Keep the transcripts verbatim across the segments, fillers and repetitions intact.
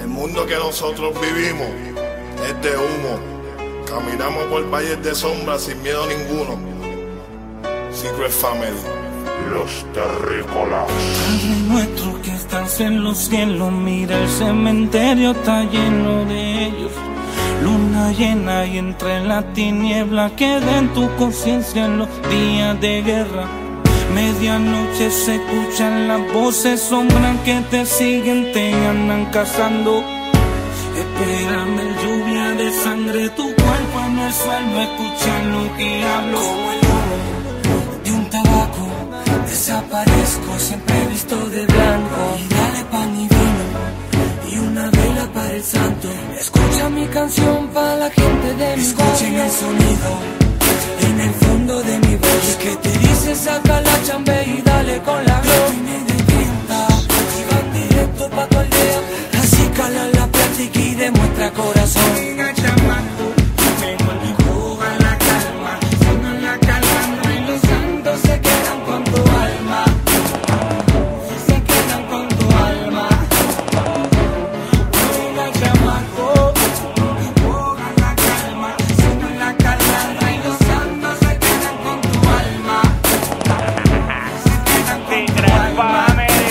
El mundo que nosotros vivimos es de humo. Caminamos por valles de sombra sin miedo ninguno. Secret Family. Los terrícolas. Padre nuestro que estás en los cielos, mira el cementerio está lleno de ellos. Luna llena y entre la tiniebla queda en tu conciencia en los días de guerra. Medianoche se escuchan las voces sombras que te siguen, te andan cazando. Espérame, lluvia de sangre, tu cuerpo en el suelo, escucha lo que hablo. Como el humo de un tabaco, desaparezco, siempre visto de blanco. Y dale pan y vino y una vela para el santo. Escucha mi canción para la gente de mi Escuchen barrio. El sonido en el fondo de mi voz que te dice saca la chambe y dale con la glow. Vine de tinta y van directo pa' tu aldea. Así cala la plática y demuestra corazón. Venga chamaco, mejor juega la calma. Si no la calma y los santos se quedan con tu alma. Se quedan con tu alma. Venga chamaco, juega la calma. Si no la calma y los santos se quedan con tu alma. Se quedan con tu alma.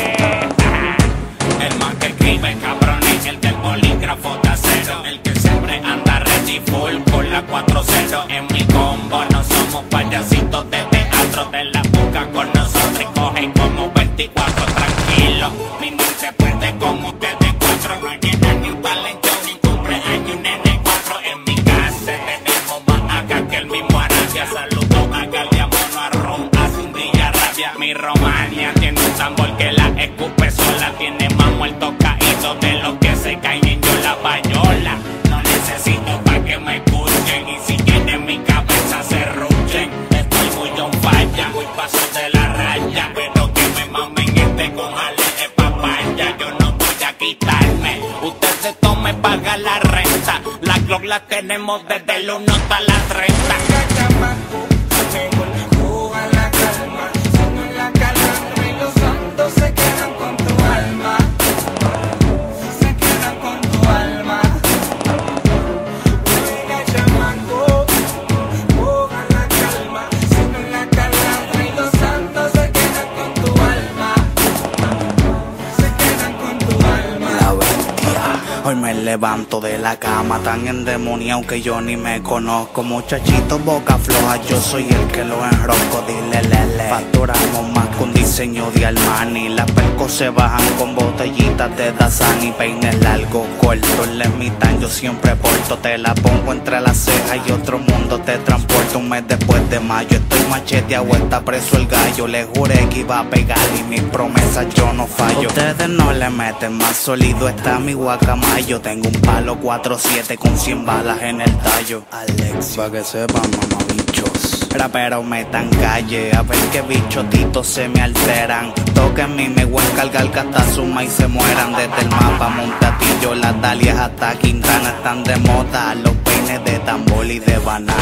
El man que escribe cabrones, el del bolígrafo de acero, el que siempre anda ready full con la cuatro cero. En mi combo no somos payasitos de teatro, de la boca con nosotros y cogen como veinticuatro. Tranquilo, mi no se puede con ustedes cuatro. No llenan ni un talento ni un cumpleaños, nene cuatro. En mi casa tenemos más acá que el mismo Arabia. Saludo a Galia, Mono, a Ron, a Cindy y a Rabia. Mi Romania tiene un tambor que la escupe sola, tiene más muertos caídos de los que se caen en yo la payola. No necesito pa' que me escuchen y si quieren mi cabeza se ruchen. Estoy muy on falla, muy paso de la raya, pero que me mamen este con jale de papaya. Yo no voy a quitarme, ustedes tomen paga la renta. La Glock la tenemos desde el uno hasta la treinta. Juega la calma, si no la calma y los santos se quedan con tu alma. Se quedan con tu alma. Venga chamaco, juega la calma, si no la calma y los santos se quedan con tu alma. Se quedan con tu alma. La bestia. Hoy me levanto de la cama tan endemoniado que yo ni me conozco. Muchachito boca floja, yo soy el que lo enrosco. Dile lele, facturamos más con diseño de Armani. Las percos se bajan con botellitas de Dasani. Peines largos, cortos, les mitan yo siempre porto. Te la pongo entre las cejas y otro mundo te transporto. Un mes después de mayo estoy macheteado, está preso el gallo. Le juré que iba a pegar y mis promesas yo no fallo. Ustedes no le meten, más sólido está mi guacamayo. Tengo un palo cuatro siete con cien balas en el tallo. Alex, pa' que sepan, mamabichos. Rapero metan calle, a ver qué bichotitos se me alteran. Toquen mi me voy a encargar que hasta suma y se mueran. Desde el mapa Montatillo, las dalias hasta Quintana están de moda. Los peines de tambor y de banana.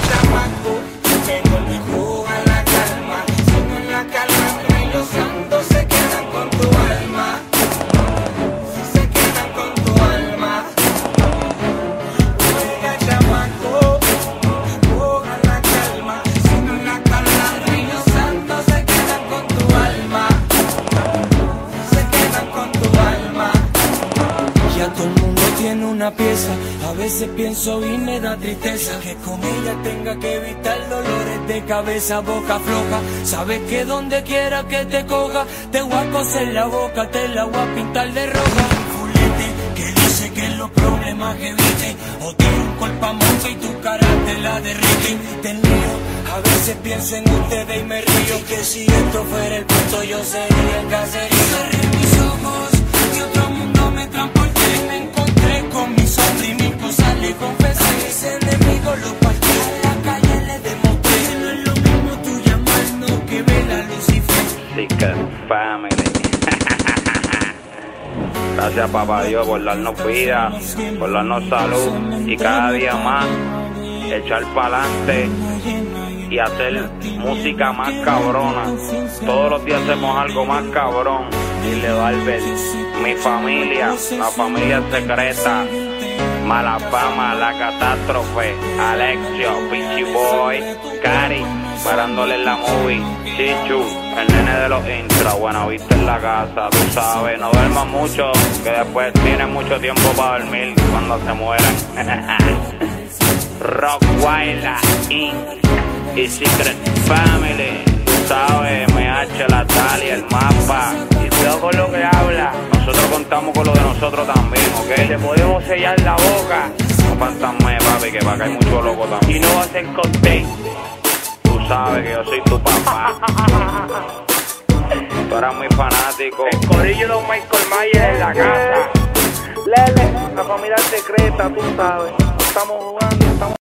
Juega la calma, si no la calma y los santos se quedan con tu alma. Se quedan con tu alma. Juega chamaco, juega la calma, si no la calma y los santos se quedan con tu alma. Se quedan con tu alma. Ya todo el mundo tiene una pieza, a veces pienso y me da tristeza que con ella tenga que evitar dolores de cabeza, boca floja. Sabes que donde quiera que te coja, te voy a coser la boca, te la voy a pintar de roja. Un fulete que dice que los problemas que evite, o tiene un colpamonte y tu cara te la derrite. Te mío, a veces pienso en ustedes y me río, que si esto fuera el punto yo sería el caserío. Cerré mis ojos y otro mundo me transporté, me encontré con mi sombra y mis cosas le confesé. A ese enemigo lo partí en la calle, le demostré que no es lo mismo tú llamarnos que ver a Lucifer. Secret Family. Gracias papá Dios por darnos vida, por darnos salud y cada día más echar para adelante y hacer música más cabrona. Todos los días hacemos algo más cabrón. Dile Barber, mi familia, la familia secreta, Mala Fama, La Catástrofe, Alexio, Pichi Boy, Cari, parándole en la movie, Chichu, el nene de los intros, Buenavista en la casa, tú sabes, no duermas mucho, que después tienes mucho tiempo para dormir cuando se mueran. Rockwilder, Incorporated y Secret Family, tú sabes, M H, La Talia, el mapa, y todo con lo que habla. Nosotros contamos con lo de nosotros también, ¿ok? Te podemos sellar la boca. No fantasme, papi, que va a caer mucho loco también. Y no va a ser conté. Tú sabes que yo soy tu papá. Tú eras muy fanático. El corillo de Michael Myers en la casa. Lele, la familia secreta, tú sabes. Estamos jugando, estamos